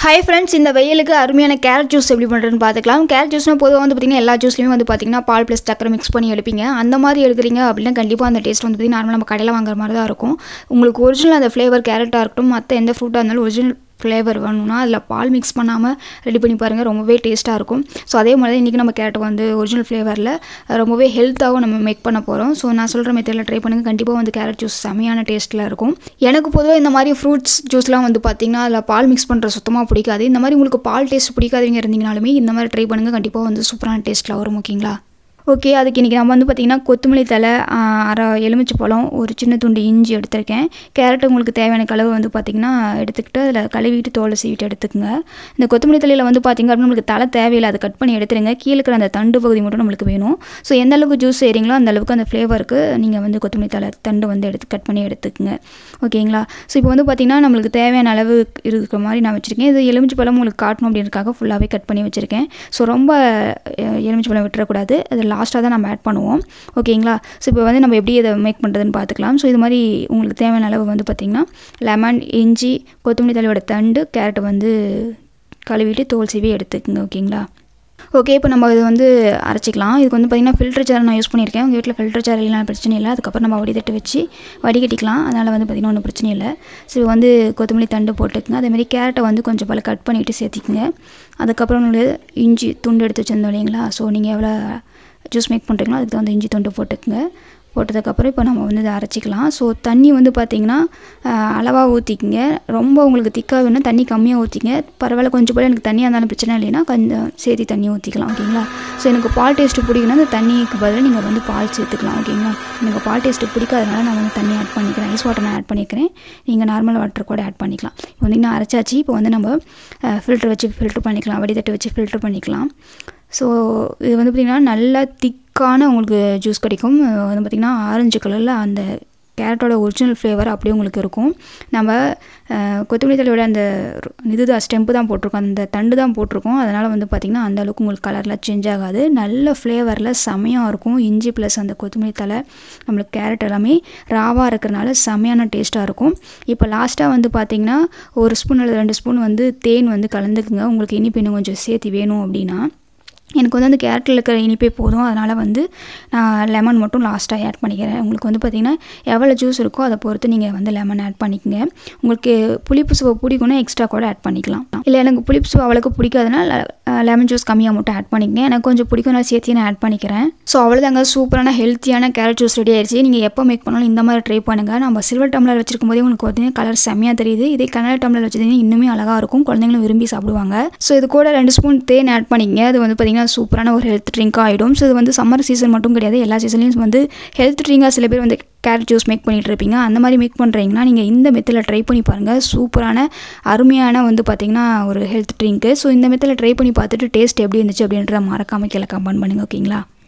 Hi friends, இந்த வெயிலுக்கு அருமையான கேரட் ஜூஸ் எப்படி பண்றதுன்னு பார்த்துக்கலாம். கேரட் ஜூஸ்னா பொதுவாக வந்து பார்த்தீங்கன்னா எல்லா ஜூஸ்லையுமே வந்து பார்த்தீங்கன்னா பால் ப்ளஸ் சக்கரை மிக்ஸ் பண்ணி எடுப்பீங்க. அந்த மாதிரி எடுக்கிறீங்க அப்படின்னா கண்டிப்பாக அந்த டேஸ்ட் வந்து பார்த்தீங்கன்னா நார்மலாக நம்ம கடையில் வாங்குற மாதிரி தான் இருக்கும். உங்களுக்கு ஒரிஜினல் அந்த ஃப்ளேவர் கேரட்டாக இருக்கட்டும், மற்ற எந்த ஃப்ரூட்டாக இருந்தாலும் ஒரிஜினல் ஃப்ளேவர் வேணும்னா அதில் பால் மிக்ஸ் பண்ணாமல் ரெடி பண்ணி பாருங்கள், ரொம்பவே டேஸ்ட்டாக இருக்கும். ஸோ அதே மாதிரி தான் இன்றைக்கி நம்ம கேரட் வந்து ஒரிஜினல் ஃப்ளேவரில் ரொம்பவே ஹெல்த்தாகவும் நம்ம மேக் பண்ண போகிறோம். ஸோ நான் சொல்கிற மெத்தடில் ட்ரை பண்ணுங்கள், கண்டிப்பாக வந்து கேரட் ஜூஸ் செமையான டேஸ்ட்டில் இருக்கும். எனக்கு பொதுவாக இந்த மாதிரி ஃப்ரூட்ஸ் ஜூஸ்லாம் வந்து பார்த்திங்கன்னா அதில் பால் மிக்ஸ் பண்ணுற சுத்தமாக பிடிக்காது. இந்த மாதிரி உங்களுக்கு பால் டேஸ்ட் பிடிக்காதவங்க இருந்தீங்கனாலுமே இந்த மாதிரி ட்ரை பண்ணுங்கள், கண்டிப்பாக வந்து சூப்பரான டேஸ்ட்டில் வரும். ஓகேங்களா? ஓகே, அதுக்கு இன்றைக்கி நம்ம வந்து பார்த்திங்கன்னா கொத்தமல்லி தழை, அரை எலுமிச்சை பழம், ஒரு சின்ன துண்டு இஞ்சி எடுத்திருக்கேன். கேரட் உங்களுக்கு தேவையான கலவு வந்து பார்த்திங்கன்னா எடுத்துக்கிட்டு அதில் கழுவிட்டு தோலை சீவிட்டு எடுத்துக்கோங்க. இந்த கொத்தமல்லி தலையில் வந்து பார்த்திங்க அப்படின்னா நம்மளுக்கு தலை தேவையில்லை, அதை கட் பண்ணி எடுத்துருங்க. கீழே இருக்கிற அந்த தண்டு பகுதி மட்டும் நம்மளுக்கு வேணும். ஸோ எந்த அளவுக்கு ஜூஸ் செய்கிறீங்களோ அந்த அளவுக்கு அந்த ஃப்ளேவருக்கு நீங்கள் வந்து கொத்தமல்லி தலை தண்டு வந்து கட் பண்ணி எடுத்துக்கோங்க. ஓகேங்களா? ஸோ இப்போ வந்து பார்த்திங்கன்னா நம்மளுக்கு தேவையான அளவு இருக்கிற மாதிரி நான் வச்சுருக்கேன். இது எலுமிச்சை பழம் உங்களுக்கு காட்டணும் அப்படின்றதுக்காக ஃபுல்லாகவே கட் பண்ணி வச்சுருக்கேன். ஸோ ரொம்ப எலுமிச்சை பழம் விட்டுறக்கூடாது, அது லாஸ்ட்டாக தான் நம்ம ஆட் பண்ணுவோம். ஓகேங்களா? ஸோ இப்போ வந்து நம்ம எப்படி இதை மேக் பண்ணுறதுன்னு பார்த்துக்கலாம். ஸோ இது மாதிரி உங்களுக்கு தேவையான அளவு வந்து பார்த்திங்கன்னா லெமன், இஞ்சி, கொத்தமல்லி தலையோட தண்டு, கேரட்டை வந்து கழுவிட்டு தோல் சீவி எடுத்துக்கோங்க. ஓகேங்களா? ஓகே, இப்போ நம்ம இது வந்து அரைச்சிக்கலாம். இதுக்கு வந்து பார்த்திங்கன்னா ஃபில்டர் ஜார் நான் யூஸ் பண்ணியிருக்கேன். உங்கள் வீட்டில் ஃபில்டர் ஜார் இல்லைனா பிரச்சனை இல்லை. அதுக்கப்புறம் நம்ம வடிதட்டு வச்சு வடிகட்டிக்கலாம். அதனால் வந்து பார்த்திங்கன்னா ஒன்றும் பிரச்சனை இல்லை. ஸோ வந்து கொத்தமல்லி தண்டு போட்டுக்குங்க. அதேமாதிரி கேரட்டை வந்து கொஞ்சம் பல கட் பண்ணிவிட்டு சேர்த்திக்குங்க. அதுக்கப்புறம் உங்களுக்கு இஞ்சி துண்டு எடுத்து வச்சுருந்தோம் இல்லைங்களா? ஸோ நீங்கள் எவ்வளோ ஜூஸ் மேக் பண்ணுறீங்களோ அதுக்கு வந்து இஞ்சி துண்டு போட்டுக்குங்க. போட்டதுக்கப்புறம் இப்போ நம்ம வந்து இதை அரைச்சிக்கலாம். ஸோ தண்ணி வந்து பார்த்திங்கன்னா அளவாக ஊற்றிக்கிங்க. ரொம்ப உங்களுக்கு திக்காக வேணும் தண்ணி கம்மியாக ஊற்றிங்க. பரவாயில்ல, கொஞ்சம் போல் எனக்கு தண்ணியாக இருந்தாலும் பிரச்சனை இல்லைன்னா கொஞ்சம் சேர்த்து தண்ணி ஊற்றிக்கலாம். ஓகேங்களா? ஸோ எனக்கு பால் டேஸ்ட்டு பிடிக்குன்னா அந்த தண்ணிக்கு பதிலாக நீங்கள் வந்து பால் சேர்த்துக்கலாம். ஓகேங்களா? எனக்கு பால் டேஸ்ட்டு பிடிக்காதனால நான் வந்து தண்ணி ஆட் பண்ணிக்கிறேன். ஐஸ் வாட்டர் நான் ஆட் பண்ணிக்கிறேன். நீங்கள் நார்மல் வாட்டர் கூட ஆட் பண்ணிக்கலாம். இப்போ வந்து நான் அரைச்சாச்சு. இப்போ வந்து நம்ம ஃபில்டர் வச்சு ஃபில்ட்ரு பண்ணிக்கலாம், வடிதட்டு வச்சு ஃபில்ட்ரு பண்ணிக்கலாம். ஸோ இது வந்து பார்த்திங்கன்னா நல்லா திக்கான உங்களுக்கு ஜூஸ் கிடைக்கும். வந்து பார்த்திங்கன்னா ஆரஞ்சு கலரில் அந்த கேரட்டோட ஒரிஜினல் ஃப்ளேவர் அப்படியே உங்களுக்கு இருக்கும். நம்ம கொத்தமல்லி தலையோட அந்த இதுதான் ஸ்டெம்பு தான் போட்டிருக்கோம், அந்த தண்டு தான் போட்டிருக்கோம். அதனால் வந்து பார்த்திங்கன்னா அந்தளவுக்கு உங்களுக்கு கலர்லாம் சேஞ்ச் ஆகாது. நல்ல ஃப்ளேவரில் செமையாக இருக்கும். இஞ்சி ப்ளஸ் அந்த கொத்தமல்லி தலை நம்மளுக்கு கேரட் எல்லாமே ராவாக இருக்கிறனால செமையான டேஸ்ட்டாக இருக்கும். இப்போ லாஸ்ட்டாக வந்து பார்த்திங்கன்னா ஒரு ஸ்பூன் அல்லது 2 ஸ்பூன் வந்து தேன் வந்து கலந்துக்குங்க. உங்களுக்கு இனிப்பு இன்னும் கொஞ்சம் சேர்த்து வேணும் அப்படின்னா. எனக்கு வந்து அந்த கேரட்டில் இருக்கிற இனிப்பே போதும், அதனால் வந்து நான் லெமன் மட்டும் லாஸ்ட்டாக ஆட் பண்ணிக்கிறேன். உங்களுக்கு வந்து பார்த்திங்கன்னா எவ்வளோ ஜூஸ் இருக்கோ அதை பொறுத்து நீங்கள் வந்து லெமன் ஆட் பண்ணிக்கங்க. உங்களுக்கு புளிப்பு சுவை பிடிக்குன்னா எக்ஸ்ட்ரா கூட ஆட் பண்ணிக்கலாம். இல்லை எனக்கு புளிப்பு சுவை அவ்வளோக்கு பிடிக்காதுன்னா லெமன் ஜூஸ் கம்மியாக மட்டும் ஆட் பண்ணிக்கங்க. எனக்கு கொஞ்சம் பிடிக்கும், நான் சேர்த்து நான் ஆட் பண்ணிக்கிறேன். ஸோ அவ்வளோதாங்க, சூப்பரான ஹெல்த்தியான கேரட் ஜூஸ் ரெடி ஆயிடுச்சு. நீங்கள் எப்போ மேக் பண்ணாலும் இந்த மாதிரி ட்ரை பண்ணுங்கள். நம்ம சில்வர் டம்ளர் வச்சிருக்கும் போதே உங்களுக்கு பார்த்தீங்கன்னா கலர் செம்மையாக தெரியுது. இதே கனல் டம்ளர் வச்சிருந்தீங்கன்னா இன்னுமே அழகாக இருக்கும், குழந்தைங்களும் விரும்பி சாப்பிடுவாங்க. ஸோ இது கூட 2 ஸ்பூன் தேன் ஆட் பண்ணிக்கங்க. அது வந்து பார்த்திங்கன்னா சூப்பரான ஒரு ஹெல்த் ட்ரிங்காக ஆகிடும். ஸோ இது வந்து சம்மர் சீசன் மட்டும் கிடையாது, எல்லா சீசன்லையும் வந்து ஹெல்த் ட்ரிங்காக சில பேர் வந்து கேரட் ஜூஸ் மேக் பண்ணிகிட்டு இருப்பீங்க. அந்த மாதிரி மேக் பண்ணுறீங்கன்னா நீங்கள் இந்த மெத்தடில் ட்ரை பண்ணி பாருங்கள். சூப்பரான அருமையான வந்து பார்த்திங்கன்னா ஒரு ஹெல்த் ட்ரிங்க்கு. ஸோ இந்த மெத்தடில் ட்ரை பண்ணி பார்த்துட்டு டேஸ்ட் எப்படி இருந்துச்சு அப்படின்றத மறக்காமல் கீழே கமெண்ட் பண்ணுங்கள். ஓகேங்களா?